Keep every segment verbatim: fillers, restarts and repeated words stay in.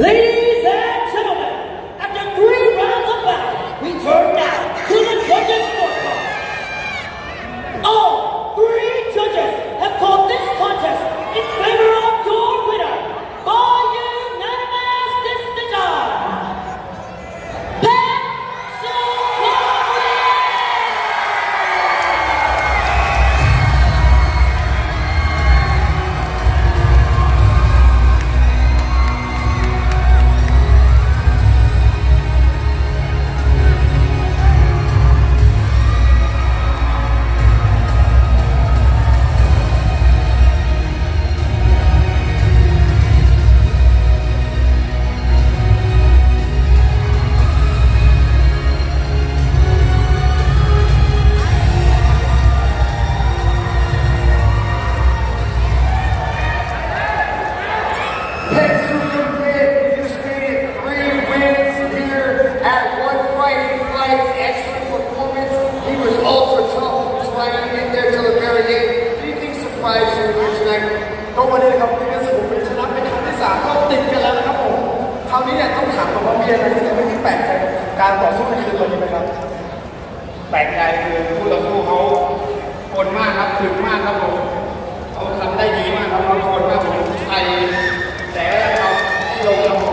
Ladies and gentlemen, after three rounds of battle, we turn now to the judges' scorecard. All three judges have called this contest in favor of your winner by unanimous decision. Pat ก็วันนี้นะครับเป็นการสรุปเป็นชนะเป็นครั้งที่สามก็ติดกันแล้วนะครับผมคราวนี้เนี่ยต้องถามว่ามีอะไรที่ทำให้ที่แปลกใจการต่อสู้ในคืนวันนี้ไหมครับแปลกใจคือคู่ต่อสู้เขาโหดมากครับถึงมากครับผมเขาทำได้ดีมากครับเขาโหดมากผมไทยแต่เขาลงครับผม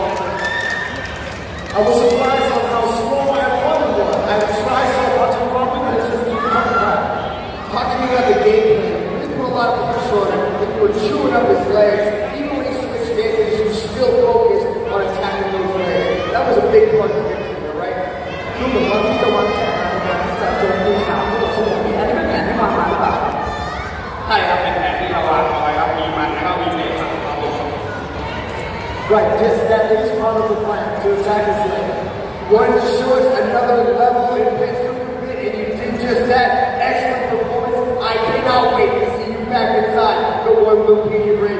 I was surprised on how strong and hard it was. I tried so hard to run with it, just didn't come back. Talk to me about the game plan. They put a lot of pressure on him. They were chewing up his legs. Even when he switched stances, he was still focused on attacking those legs. That was a big part of the victory, right? ดูเหมือนว่าที่จะวางแผนในการที่จะโจมตีสามคู่ต่อสู้แบบนี้อันนี้เป็นแผนที่วางมาหรือเปล่าใช่ครับเป็นแผนที่เราวางเอาไว้ครับมีมันแล้วก็มีเตะครับ Right, just that is part of the plan to attack his leg. Wanted to show us another level in Pit Super Pit, and you did just that. Excellent performance. I cannot wait to see you back inside the one location ring.